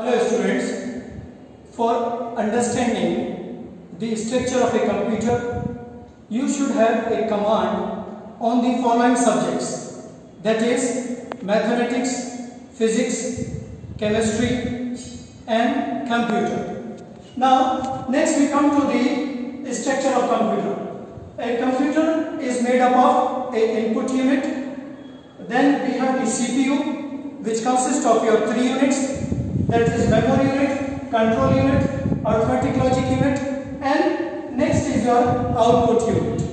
Hello students, for understanding the structure of a computer, you should have a command on the following subjects, that is mathematics, physics, chemistry and computer. Now next we come to the structure of computer. A computer is made up of an input unit, then we have the CPU which consists of your three units, that is memory unit, control unit, arithmetic logic unit, and next is your output unit.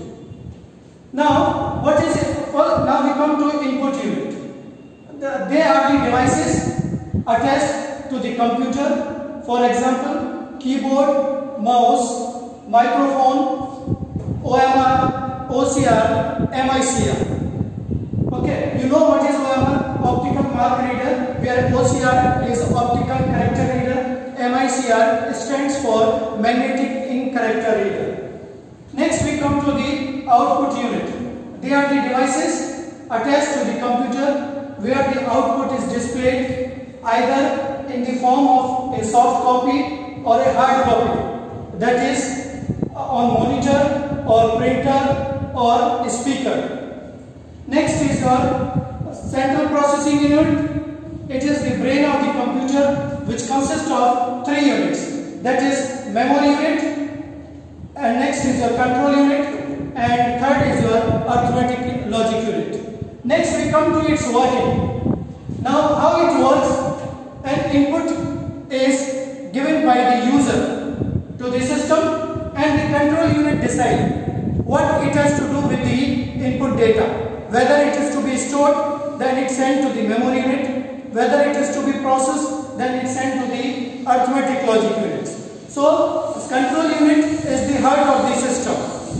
Now what is it? Now we come to input unit. They are the devices attached to the computer. For example, keyboard, mouse, microphone, OMR, OCR, MICR. Okay, you know what is OMR? Optical mark reader, where OCR is optical character reader, MICR stands for magnetic ink character reader. Next we come to the output unit. They are the devices attached to the computer where the output is displayed either in the form of a soft copy or a hard copy, that is on monitor or printer or speaker. Next is your central processing unit. It is the brain of the computer which consists of three units, that is memory unit, and next is your control unit, and third is your arithmetic logic unit. Next we come to its working. Now how it works, an input is given by the user to the system and the control unit decides what it has to do with the input data. Whether it is to be stored, then it's sent to the memory unit. Whether it is to be processed, then it's sent to the arithmetic logic unit. So, this control unit is the heart of the system.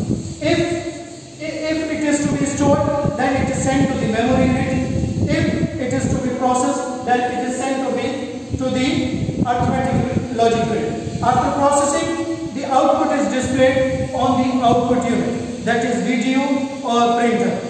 If it is to be stored, then it is sent to the memory unit. If it is to be processed, then it is sent to the arithmetic logic unit. After processing, the output is displayed on the output unit, that is video or printer.